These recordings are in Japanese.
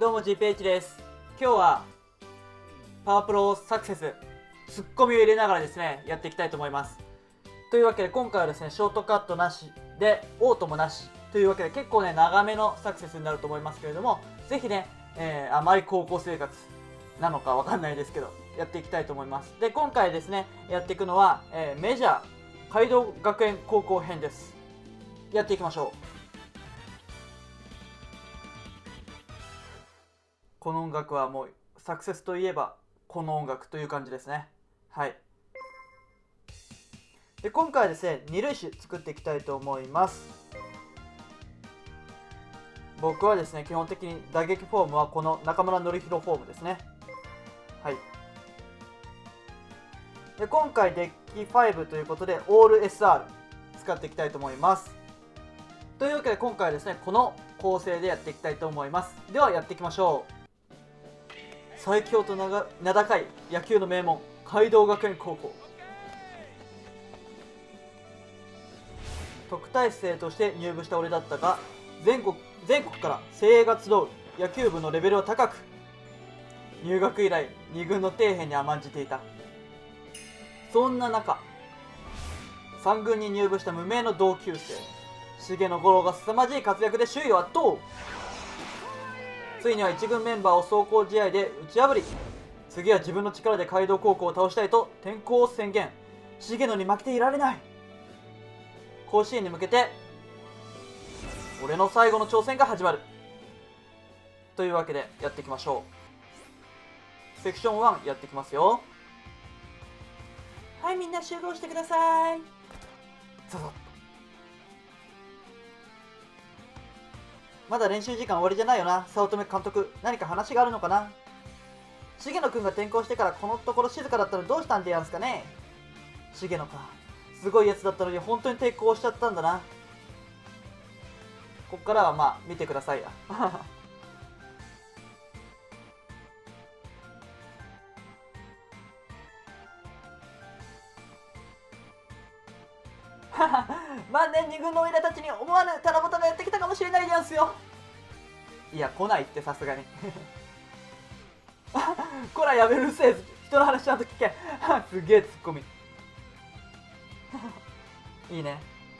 どうも GPH です。今日はパワープロサクセスツッコミを入れながらですねやっていきたいと思います。というわけで今回はですねショートカットなしでオートもなしというわけで結構ね長めのサクセスになると思いますけれども、ぜひね、あまり高校生活なのかわかんないですけどやっていきたいと思います。で今回ですねやっていくのは、メジャー街道学園高校編です。やっていきましょう。この音楽はもうサクセスといえばこの音楽という感じですね。はい。で今回はですね2塁手作っていきたいと思います。僕はですね基本的に打撃フォームはこの中村紀弘フォームですね。はい。で今回デッキ5ということでオール SR 使っていきたいと思います。というわけで今回はですねこの構成でやっていきたいと思います。ではやっていきましょう。最強と名高い野球の名門街道学園高校、特待生として入部した俺だったが全国から精鋭が集う野球部のレベルは高く、入学以来2軍の底辺に甘んじていた。そんな中3軍に入部した無名の同級生重野五郎が凄まじい活躍で首位を圧倒。ついには1軍メンバーを壮行試合で打ち破り、次は自分の力で街道高校を倒したいと転校を宣言。重野に負けていられない。甲子園に向けて俺の最後の挑戦が始まる。というわけでやっていきましょう。セクション1やっていきますよ。はい、みんな集合してください。ザザッ。まだ練習時間終わりじゃないよな。早乙女監督、何か話があるのかな。重野くんが転校してからこのところ静かだったのどうしたんでやんすかね。重野か、すごいやつだったのに本当に抵抗しちゃったんだな。こっからはまあ見てくださいや万年2軍のオイラたちに思わぬ七夕がやってきたかもしれないでやんすよ。いや来ないって、さすがにこらやめるせえ、人の話ちゃんと聞けすげえツッコミいいね。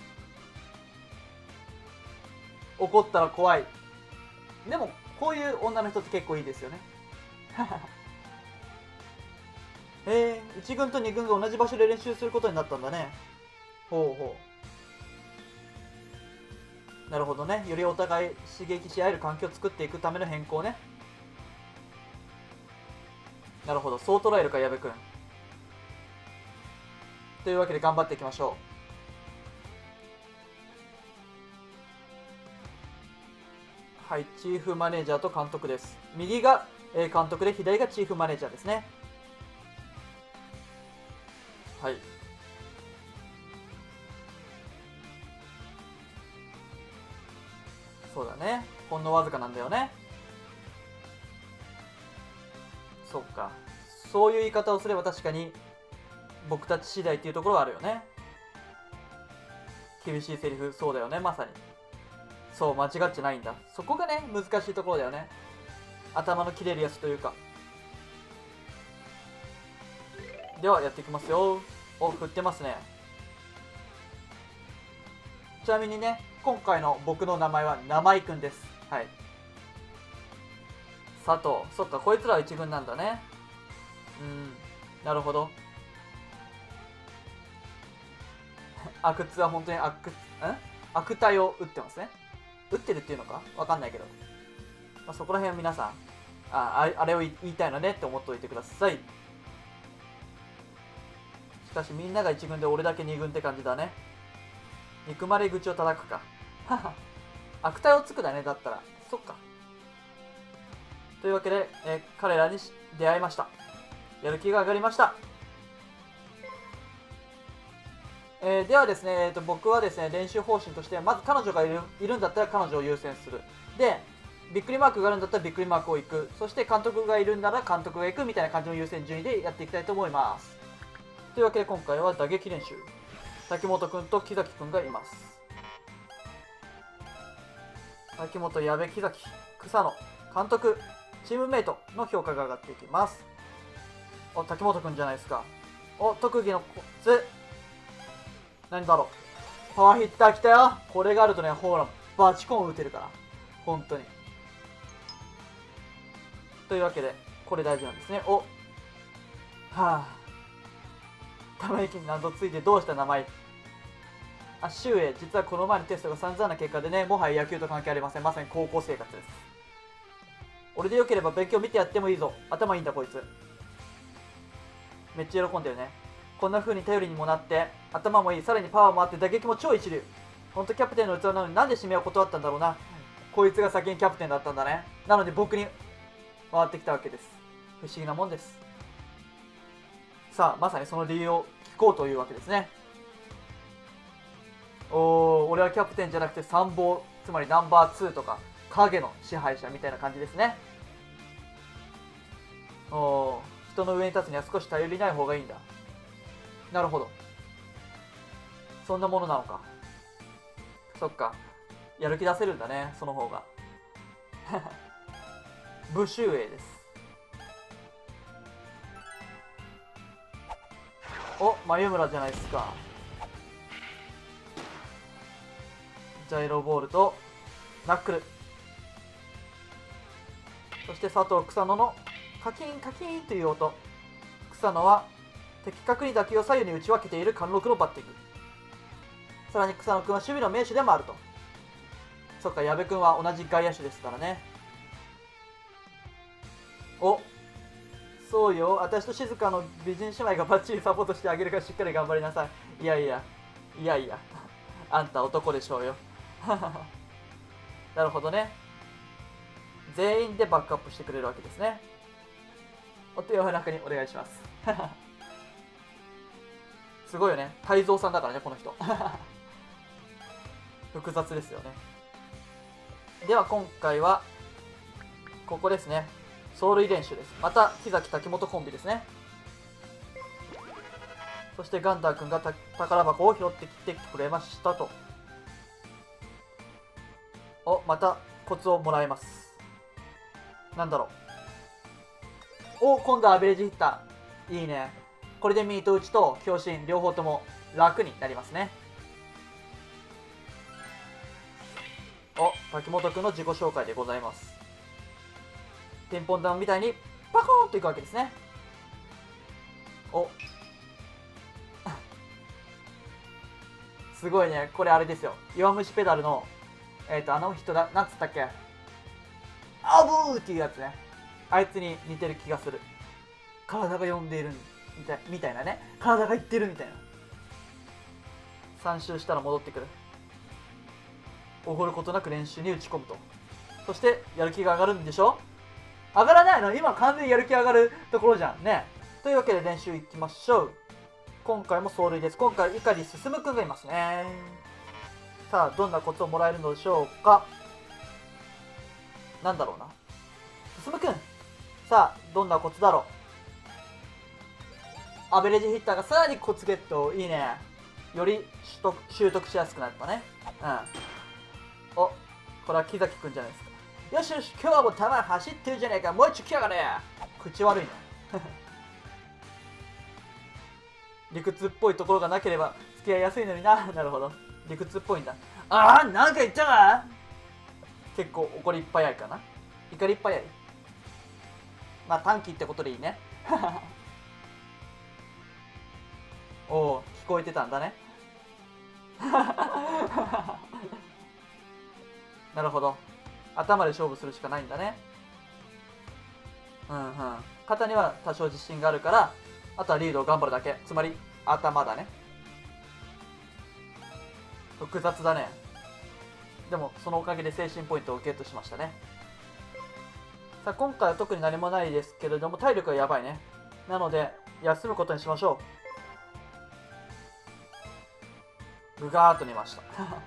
怒ったら怖い。でもこういう女の人って結構いいですよね1軍と2軍が同じ場所で練習することになったんだね。ほうほう。なるほどね。よりお互い刺激し合える環境を作っていくための変更ね。なるほど、そう捉えるか矢部君。というわけで頑張っていきましょう。はい、チーフマネージャーと監督です。右が監督で左がチーフマネージャーですね。はい。そうだね、ほんのわずかなんだよね。そっか、そういう言い方をすれば確かに僕たち次第っていうところはあるよね。厳しいセリフ、そうだよね、まさに。そう、間違っちゃないんだ。そこがね難しいところだよね。頭の切れるやつというか。ではやっていきますよ。お、振ってますね。ちなみにね今回の僕の名前は生井くんです。はい。佐藤、そっか、こいつらは一軍なんだね。なるほど。阿久津は本当に悪態を打ってますね。打ってるっていうのかわかんないけど、まあ、そこら辺は皆さんあれを言いたいのねって思っておいてください。しかしみんなが一軍で俺だけ二軍って感じだね。憎まれ口を叩くか悪態をつくだね、だったら。そっか。というわけで、彼らに出会いました。やる気が上がりました。ではですね、僕はですね練習方針としてまず彼女がいるんだったら彼女を優先する。でびっくりマークがあるんだったらびっくりマークを行く。そして監督がいるんなら監督が行くみたいな感じの優先順位でやっていきたいと思います。というわけで今回は打撃練習。滝本君と木崎君がいます。滝本、矢部、木崎、草野、監督、 チームメイトの評価が上がっていきます。お、滝本くんじゃないですか。お、特技のコツ。何だろう。パワーヒッター来たよ。これがあるとね、ほら、バチコン打てるから。本当に。というわけで、これ大事なんですね。お、はあ。ため息に何度ついてどうした名前。あ、周英、実はこの前のテストが散々な結果でね、もはや野球と関係ありません。まさに高校生活です。俺でよければ勉強見てやってもいいぞ。頭いいんだこいつ。めっちゃ喜んでるね。こんな風に頼りにもなって、頭もいい、さらにパワーもあって打撃も超一流。ほんとキャプテンの器なのになんで指名を断ったんだろうな。こいつが先にキャプテンだったんだね。なので僕に回ってきたわけです。不思議なもんです。さあ、まさにその理由を聞こうというわけですね。俺はキャプテンじゃなくて参謀、つまりナンバー2とか影の支配者みたいな感じですね。人の上に立つには少し頼りない方がいいんだ。なるほど。そんなものなのか。そっか。やる気出せるんだね、その方が。武州英です。お、眉村じゃないですか。ジャイロボールとナックル。そして佐藤草野のカキンカキンという音。草野は的確に打球を左右に打ち分けている貫禄のバッティング。さらに草野君は守備の名手でもあると。そっか、矢部君は同じ外野手ですからね。お、そうよ、私と静香の美人姉妹がバッチリサポートしてあげるからしっかり頑張りなさい。いやいやいやいや、あんた男でしょうよ。なるほどね。全員でバックアップしてくれるわけですね。お手を中にお願いします。すごいよね。泰造さんだからね、この人。複雑ですよね。では今回はここですね。走塁練習です。また木崎滝本コンビですね。そしてガンダー君が宝箱を拾ってきてくれましたと。お、またコツをもらえます。なんだろう。お、今度はアベレージヒッター。いいね。これでミート打ちと強振両方とも楽になりますね。お、滝本君の自己紹介でございます。ピンポン玉みたいにパコーンといくわけですね。お、すごいね。これあれですよ。弱虫ペダルのあの人だ、なんつったっけ、アブーっていうやつね。あいつに似てる気がする。体が読んでいるみたいなね。体が言ってるみたいな。3周したら戻ってくる。おごることなく練習に打ち込むと。そしてやる気が上がるんでしょ。上がらないの？今完全にやる気上がるところじゃんね。というわけで練習いきましょう。今回も走塁です。今回碇進くんがいますね。さあ、どんなコツをもらえるのでしょうか。なんだろうな。進くん、さあ、どんなコツだろう。アベレージヒッターがさらにコツゲット。いいね。より習得しやすくなったね。うん。お、これは木崎くんじゃないですか。よしよし、今日はもう球走ってるじゃねえか。もう一丁来やがれ。口悪いな。理屈っぽいところがなければ付き合いやすいのにな。なるほど。理屈っぽいんだ。ああ、なんか言ったか。結構怒りっぱやいかな。怒りっぱやい。まあ短期ってことでいいね。おお、聞こえてたんだね。なるほど。頭で勝負するしかないんだね。うんうん。肩には多少自信があるから、あとはリードを頑張るだけ。つまり頭だね。複雑だね。でもそのおかげで精神ポイントをゲットしましたね。さあ今回は特に何もないですけれども、体力がやばいね。なので休むことにしましょう。ぐがーっと寝ました。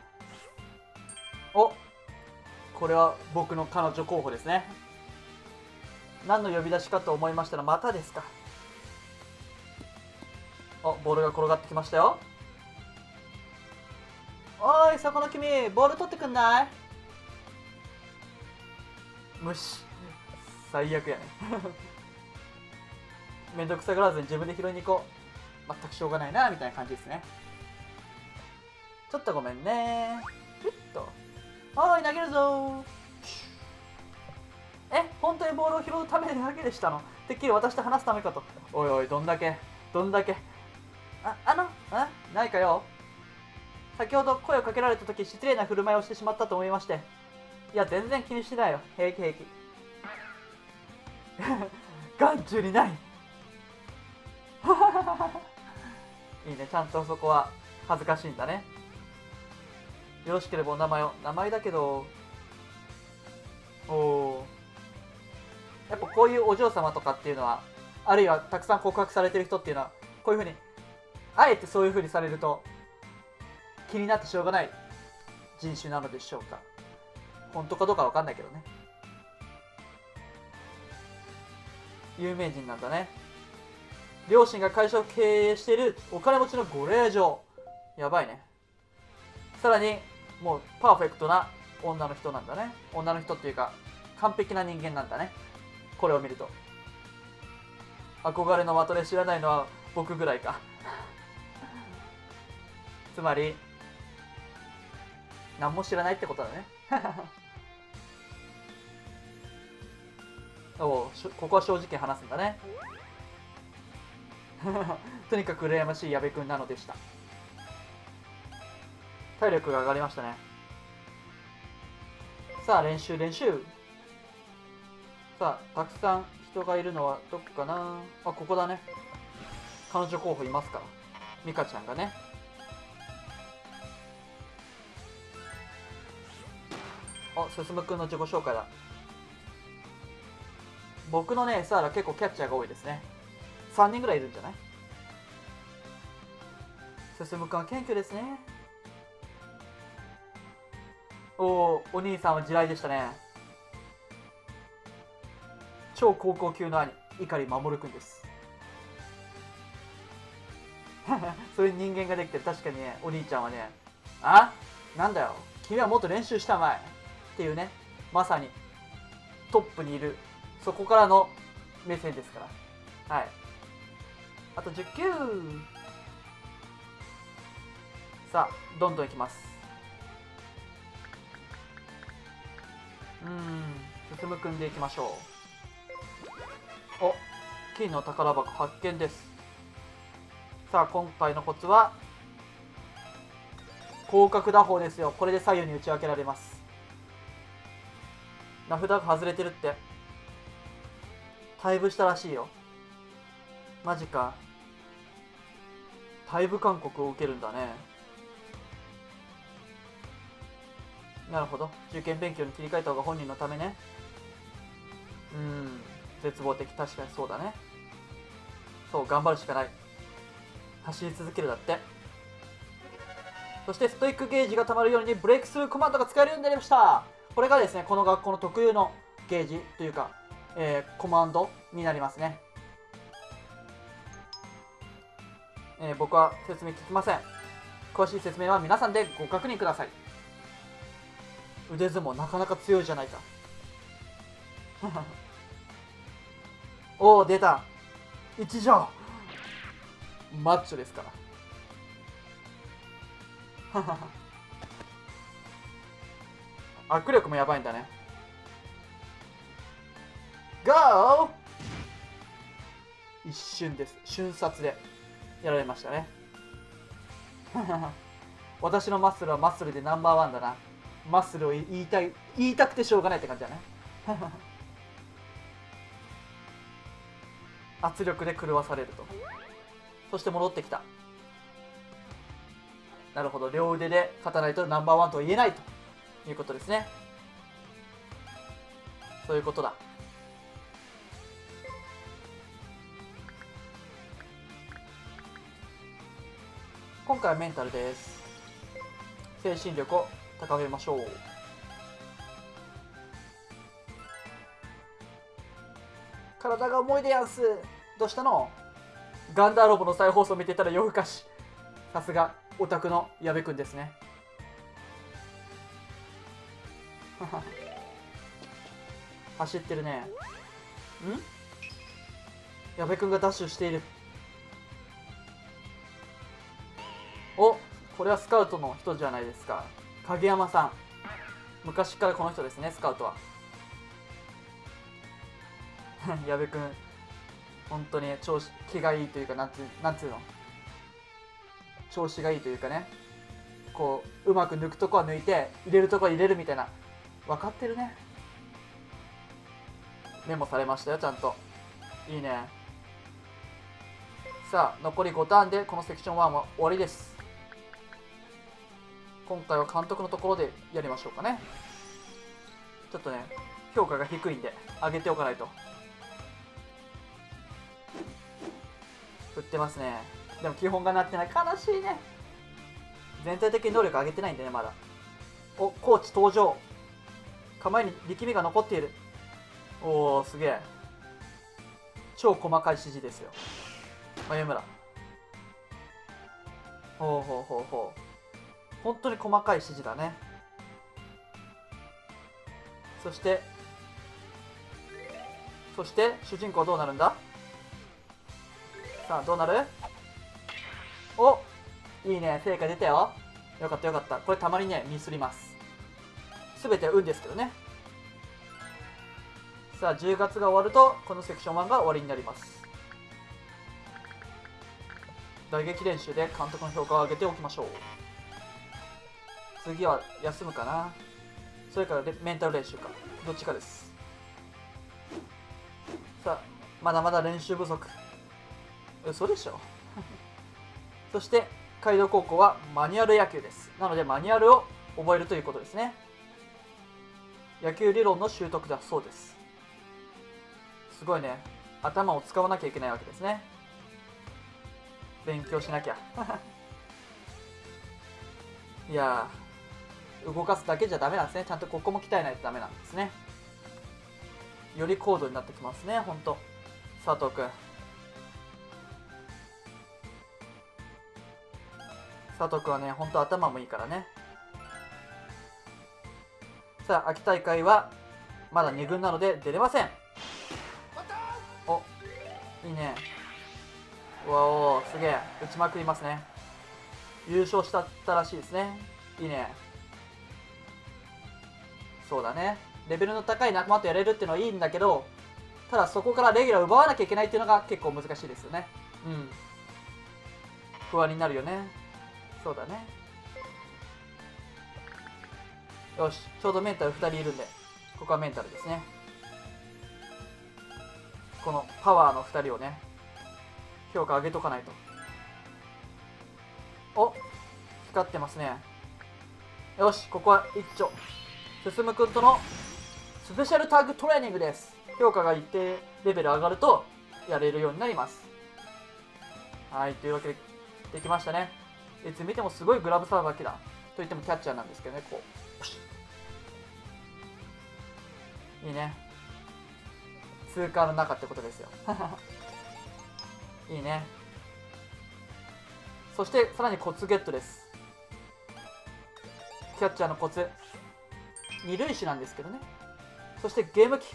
お、これは僕の彼女候補ですね。何の呼び出しかと思いましたら、またですか。お、ボールが転がってきましたよ。おーい、そこの君、ボール取ってくんない？無視。 最悪やね。めんどくさがらずに自分で拾いに行こう。全くしょうがないなみたいな感じですね。ちょっとごめんね。ピュッと。おーい、投げるぞー。本当にボールを拾うためだけでしたの？てっきり私と話すためかと。おいおい、どんだけないかよ。先ほど声をかけられた時失礼な振る舞いをしてしまったと思いまして。いや、全然気にしてないよ。平気平気。眼中にない。いいね、ちゃんとそこは恥ずかしいんだね。よろしければお名前を。名前だけど、やっぱこういうお嬢様とかっていうのは、あるいはたくさん告白されてる人っていうのは、こういうふうにあえてそういうふうにされると気になってしょうがない人種なのでしょうか。本当かどうかわかんないけどね。有名人なんだね。両親が会社を経営しているお金持ちのご令嬢。やばいね。さらにもうパーフェクトな女の人なんだね。女の人っていうか完璧な人間なんだね。これを見ると。憧れの的で知らないのは僕ぐらいか。つまり何も知らないってことだね。ここは正直話すんだね。とにかく羨ましい矢部君なのでした。体力が上がりましたね。さあ練習練習。さあたくさん人がいるのはどこかな。ここだね。彼女候補いますから。ミカちゃんがね。進くんの自己紹介だ。僕のね、サーラ結構キャッチャーが多いですね。3人ぐらいいるんじゃない？進くんは謙虚ですね。お兄さんは地雷でしたね。超高校級の兄、碇守くんです。そういう人間ができてる。確かにね、お兄ちゃんはね、なんだよ、君はもっと練習したまえっていうね、まさにトップにいる、そこからの目線ですから。はい。あと10球。さあ、どんどんいきます。進くんでいきましょう。金の宝箱発見です。さあ、今回のコツは広角打法ですよ。これで左右に打ち分けられます。名札が外れてるって。退部したらしいよ。マジか。退部勧告を受けるんだね。なるほど。受験勉強に切り替えた方が本人のためね。絶望的。確かにそうだね。そう、頑張るしかない。走り続けるだって。そしてストイックゲージが溜まるようにブレイクスルーコマンドが使えるようになりました。これがですね、この学校の特有のゲージというか、コマンドになりますね。僕は説明聞きません。詳しい説明は皆さんでご確認ください。腕相撲なかなか強いじゃないか。出た。一条マッチョですから。握力もやばいんだね。ゴー！一瞬です。瞬殺でやられましたね。私のマッスルはマッスルでナンバーワンだな。マッスルを言いたくてしょうがないって感じだね。圧力で狂わされると。そして戻ってきた。なるほど。両腕で勝たないとナンバーワンとは言えないということですね。そういうことだ。今回はメンタルです。精神力を高めましょう。体が重いでやんす。どうしたの？ガンダーロボの再放送見てたら夜更かし。さすがオタクの矢部くんですね。走ってるね。 矢部くんがダッシュしている。お、これはスカウトの人じゃないですか。影山さん。昔からこの人ですね、スカウトは。矢部くん、本当に気がいいというか、なんつうの、調子がいいというかね、こううまく抜くとこは抜いて入れるとこは入れるみたいな、分かってるね。メモされましたよ、ちゃんと。いいね。さあ、残り5ターンでこのセクション1は終わりです。今回は監督のところでやりましょうかね。ちょっとね、評価が低いんで上げておかないと。振ってますね。でも基本がなってない。悲しいね。全体的に能力上げてないんでね、まだ。お、コーチ登場。構えに力みが残っている。おー、すげえ。超細かい指示ですよ。眉村。ほうほうほうほう。本当に細かい指示だね。そして主人公はどうなるんだ。さあ、どうなる。お、いいね、成果出たよ。よかったよかった。これたまにねミスります。すべて運ですけどね。さあ、10月が終わるとこのセクション1が終わりになります。打撃練習で監督の評価を上げておきましょう。次は休むかな、それからメンタル練習か、どっちかです。さあ、まだまだ練習不足。嘘でしょ。そして街道高校はマニュアル野球です。なのでマニュアルを覚えるということですね。野球理論の習得だそうです。すごいね、頭を使わなきゃいけないわけですね。勉強しなきゃ。いやー、動かすだけじゃダメなんですね。ちゃんとここも鍛えないとダメなんですね。より高度になってきますね、ほんと。佐藤くん、佐藤くんはね、ほんと頭もいいからね。さあ、秋大会はまだ2軍なので出れません。お、いいね。うわお、すげえ、打ちまくりますね。優勝したらしいですね。いいね。そうだね、レベルの高い仲間とやれるっていうのはいいんだけど、ただそこからレギュラーを奪わなきゃいけないっていうのが結構難しいですよね。うん、不安になるよね。そうだね。よし、ちょうどメンタル2人いるんで、ここはメンタルですね。このパワーの2人をね、評価上げとかないと。お、光ってますね。よし、ここは一丁進くんとのスペシャルタッグトレーニングです。評価が一定レベル上がるとやれるようになります。はい、というわけでできましたね。いつ見てもすごいグラブさばきだと言ってもキャッチャーなんですけどね。こういいね、通過の中ってことですよ。いいね。そしてさらにコツゲットです。キャッチャーのコツ、二塁手なんですけどね。そしてゲーム機。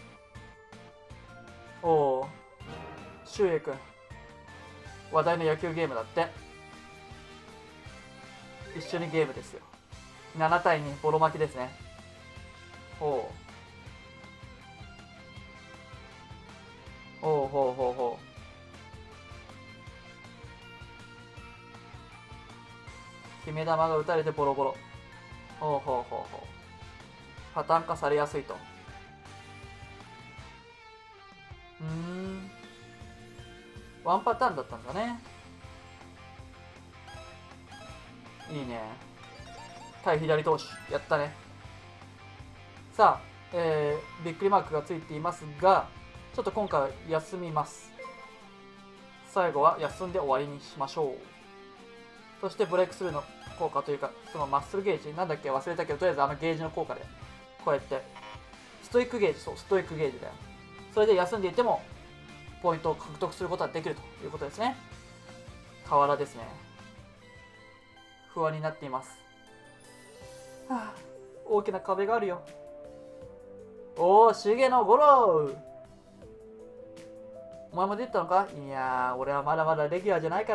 おお、周英君、話題の野球ゲームだって。一緒にゲームですよ。7対2、ボロ負けですね。ほうほうほうほうほう。決め球が打たれてボロボロ。ほうほうほうほう。パターン化されやすいと。ワンパターンだったんだね。いいね。対左投手やったね。さあ、びっくりマークがついていますが、ちょっと今回は休みます。最後は休んで終わりにしましょう。そしてブレイクスルーの効果というか、そのマッスルゲージなんだっけ忘れたけど、とりあえずあのゲージの効果でこうやってストイックゲージ、そう、ストイックゲージだよ。それで休んでいてもポイントを獲得することができるということですね。河原ですね。不安になっています。はあ、大きな壁があるよ。おお、重野五郎。 お前も出てたのか？いやー、俺はまだまだレギュラーじゃないから。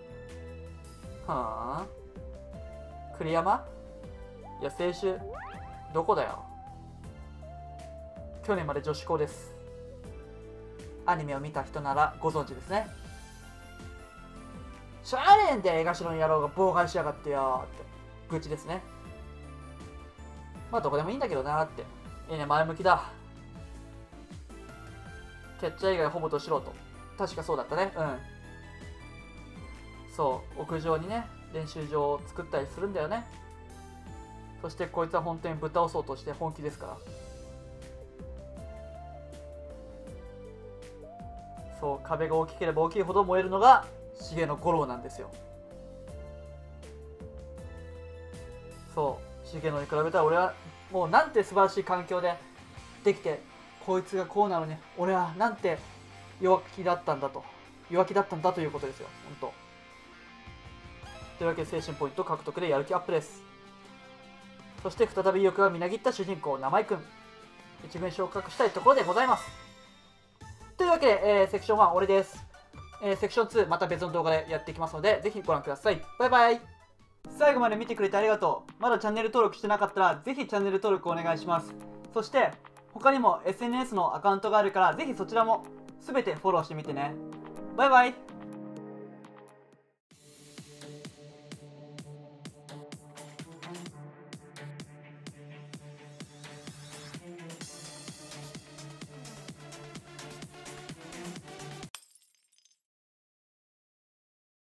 はぁ、栗山？いや、青春どこだよ。去年まで女子校です。アニメを見た人ならご存知ですね。しゃあねえんで、江頭の野郎が妨害しやがってよって愚痴ですね。まあどこでもいいんだけどなって。いいね、前向きだ。キャッチャー以外ほぼど素人。確かそうだったね。うん。そう、屋上にね、練習場を作ったりするんだよね。そしてこいつは本当にぶっ倒そうとして本気ですから。そう、壁が大きければ大きいほど燃えるのが重野五郎なんですよ。そう、重野に比べたら俺はもうなんて素晴らしい環境でできて、こいつがこうなのに俺はなんて弱気だったんだということですよ、本当。というわけで精神ポイント獲得でやる気アップです。そして再び意欲がみなぎった主人公生井くん、一軍昇格したいところでございます。というわけで、セクション1俺です。セクション2また別の動画でやっていきますのでぜひご覧ください。バイバイ。最後まで見てくれてありがとう。まだチャンネル登録してなかったらぜひチャンネル登録お願いします。そして他にも SNS のアカウントがあるからぜひそちらも全てフォローしてみてね。バイバイ。